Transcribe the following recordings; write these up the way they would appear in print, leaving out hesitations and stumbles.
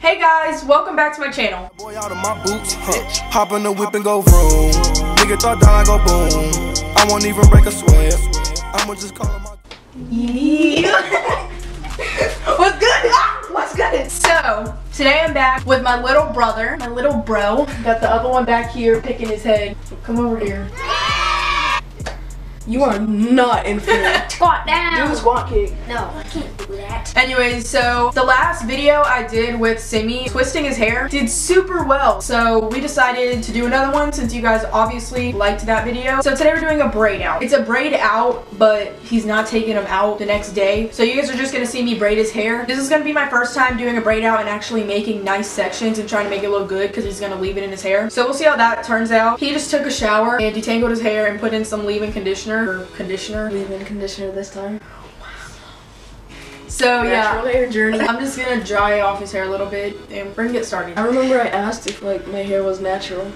Hey guys, welcome back to my channel. Boy out of my boots, hop in the whip and go vroom. Nigga thought down, I go boom. I won't even break a sweat. I'ma just call him my... Yeah. What's good? What's good? So, today I'm back with my little brother, my little bro. Got the other one back here picking his head. Come over here. You are not in fear. Squat down. Do a squat kick. No, I can't do that. Anyways, so the last video I did with Simi twisting his hair did super well. So we decided to do another one since you guys obviously liked that video. So today we're doing a braid out. It's a braid out, but he's not taking them out the next day. So you guys are just gonna see me braid his hair. This is gonna be my first time doing a braid out and actually making nice sections and trying to make it look good because he's gonna leave it in his hair. So we'll see how that turns out. He just took a shower and detangled his hair and put in some leave-in conditioner. Leave-in conditioner this time. So yeah, Natural hair journey. I'm just gonna dry off his hair a little bit and we're gonna get started. I remember I asked if like my hair was natural.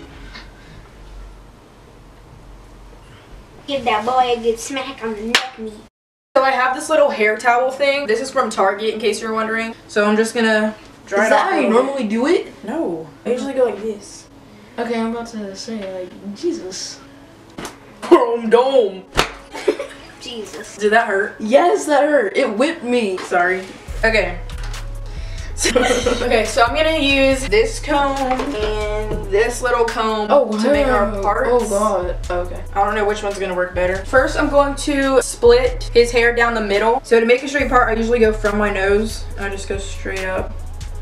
Give that boy a good smack on the neck meat. So I have this little hair towel thing. This is from Target in case you're wondering. So I'm just gonna dry Is it that off. how you normally do it? No, I usually go like this. Okay, I'm about to say like Jesus. Chrome dome. Jesus. Did that hurt? Yes, that hurt. It whipped me. Sorry. Okay. So I'm gonna use this comb and this little comb to make our parts. Oh god. Okay. I don't know which one's gonna work better. First, I'm going to split his hair down the middle. So to make a straight part, I usually go from my nose. I just go straight up.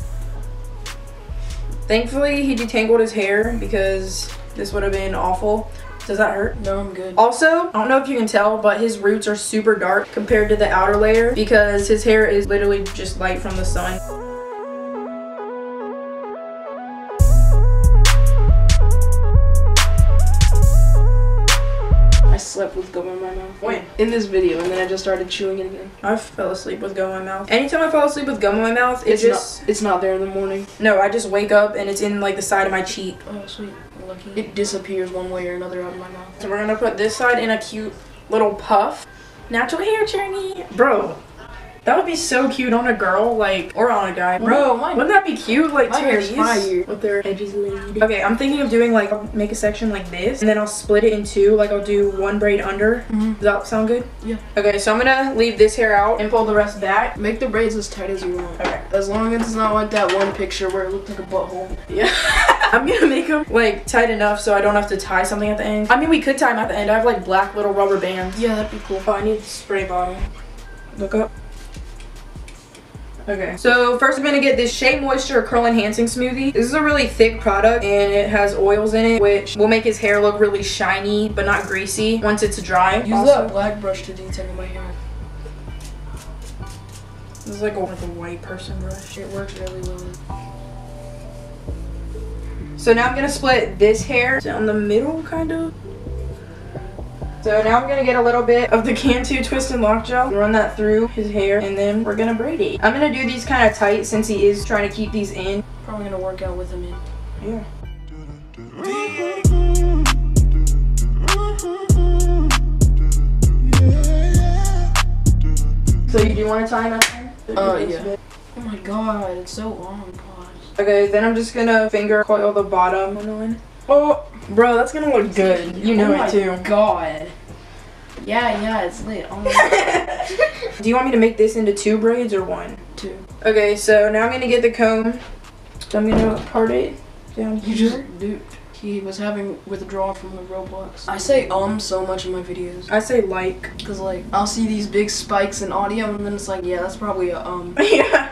Thankfully, he detangled his hair because this would have been awful. Does that hurt? No, I'm good. Also, I don't know if you can tell, but his roots are super dark compared to the outer layer because his hair is literally just light from the sun. I slept with gum in my mouth. When? In this video, and then I just started chewing it again. I fell asleep with gum in my mouth. Anytime I fall asleep with gum in my mouth, It's not there in the morning. No, I just wake up and it's in like the side of my cheek. Oh sweet. Lucky. It disappears one way or another out of my mouth. So we're gonna put this side in a cute little puff. Natural hair journey. Bro, that would be so cute on a girl, like, or on a guy. Bro, wouldn't that be cute? Like, my hair's these fire with their edges laid. Okay, I'm thinking of doing like, I'll make a section like this, and then I'll split it in two. Like, I'll do one braid under. Does that sound good? Yeah. Okay, so I'm gonna leave this hair out and pull the rest back. Make the braids as tight as you want. Okay. As long as it's not like that one picture where it looked like a butthole. Yeah. I'm gonna make them like tight enough so I don't have to tie something at the end. I mean, we could tie them at the end. I have like black little rubber bands. Yeah, that'd be cool. Oh, I need a spray bottle. Look up. Okay, so first I'm gonna get this Shea Moisture Curl Enhancing Smoothie. This is a really thick product and it has oils in it, which will make his hair look really shiny but not greasy once it's dry. Use that black brush to detangle my hair. This is like a white person brush. It works really well. So now I'm gonna split this hair down the middle, kind of. So now I'm gonna get a little bit of the Cantu Twist and Lock Gel, run that through his hair, and then we're gonna braid it. I'm gonna do these kind of tight since he is trying to keep these in. Probably gonna work out with him in. Yeah. So you do want to tie him at the end? Yeah. Oh my god, it's so long. Okay, then I'm just gonna finger coil the bottom one. Oh, bro, that's gonna look good. You know it too. God. Yeah, it's lit. Oh my god. Do you want me to make this into two braids or one? Two. Okay, so now I'm gonna get the comb. So I'm gonna part it down here. Dude, he was having withdrawal from the Roblox. I say so much in my videos. I say like. Cause like, I'll see these big spikes in audio and then it's like, yeah, that's probably a Yeah.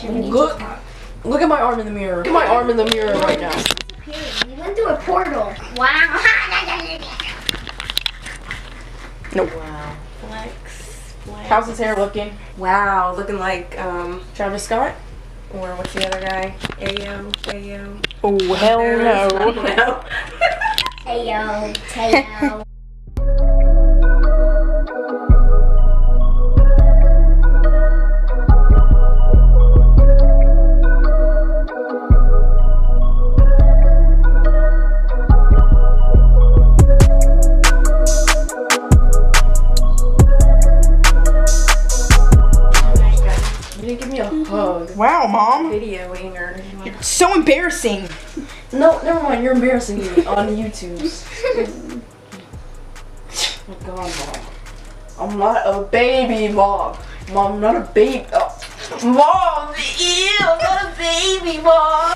Look at my arm in the mirror. Look at my arm in the mirror right now. You went through a portal. Wow. Nope. Wow. Flex. How's his hair looking? Wow, looking like Travis Scott? or what's the other guy? Ayo. Oh, hell no. No. Heyo, Tayo. You didn't give me a hug. Wow, Mom. Videoing or So embarrassing. No, never mind. You're embarrassing me on YouTube. Oh God, Mom. I'm not a baby, Mom. Mom, I'm not a baby. Oh. Mom, ew, I'm not a baby, Mom.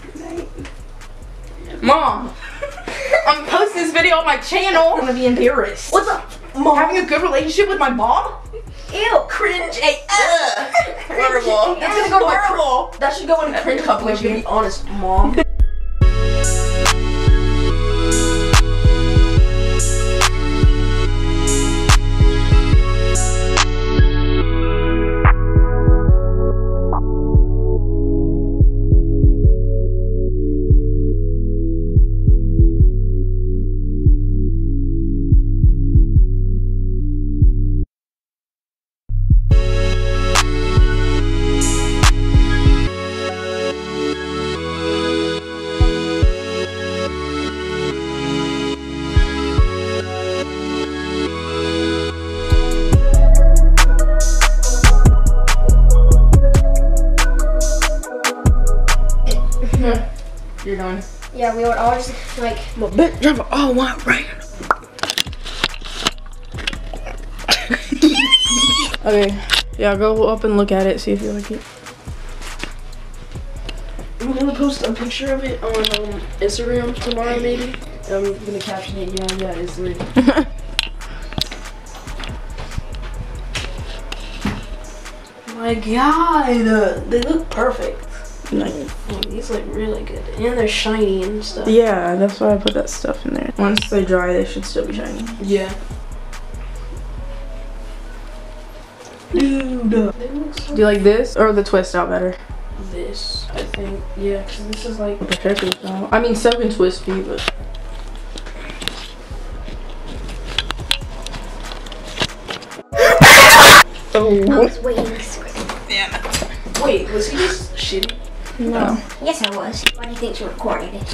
Mom, I'm posting this video on my channel. I'm gonna be embarrassed. What's up, Mom? Having a good relationship with my mom? ew, cringe. Horrible. That's gonna go to my that should go in a cringe compilation, to be honest, Mom. You're done. Yeah, we would all just like. I'm a bit driver. Oh, my right. Okay. Yeah, go up and look at it. See if you like it. I'm gonna post a picture of it on Instagram tomorrow, maybe. I'm gonna caption it. Yeah, it's lit. My God, they look perfect. Nice. Oh, these look really good, and they're shiny and stuff. Yeah, that's why I put that stuff in there. Once they dry, they should still be shiny. Yeah. Dude, they look so Do you like this or the twist out better? this, I think. Yeah, because this is like. The checkers out. I mean, so can twist feet, but. I was waiting. Wait, was he just shitty? No. Yes, I was. Why do you think you recorded it?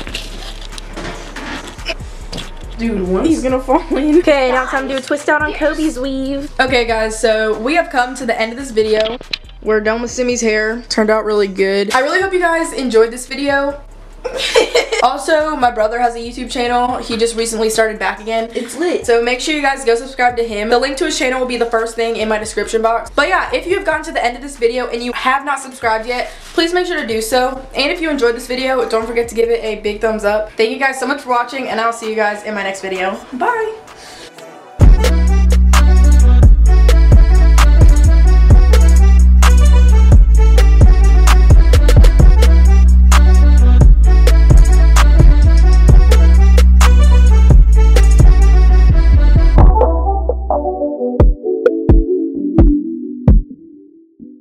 Dude, once. He's gonna fall in. Okay, now it's time to do a twist out on Kobe's weave. Okay, guys, so we have come to the end of this video. We're done with Simi's hair. Turned out really good. I really hope you guys enjoyed this video. Also, my brother has a YouTube channel. He just recently started back again. It's lit. So make sure you guys go subscribe to him. The link to his channel will be the first thing in my description box. But yeah, if you have gotten to the end of this video and you have not subscribed yet, please make sure to do so. And if you enjoyed this video, don't forget to give it a big thumbs up. Thank you guys so much for watching, and I'll see you guys in my next video. Bye!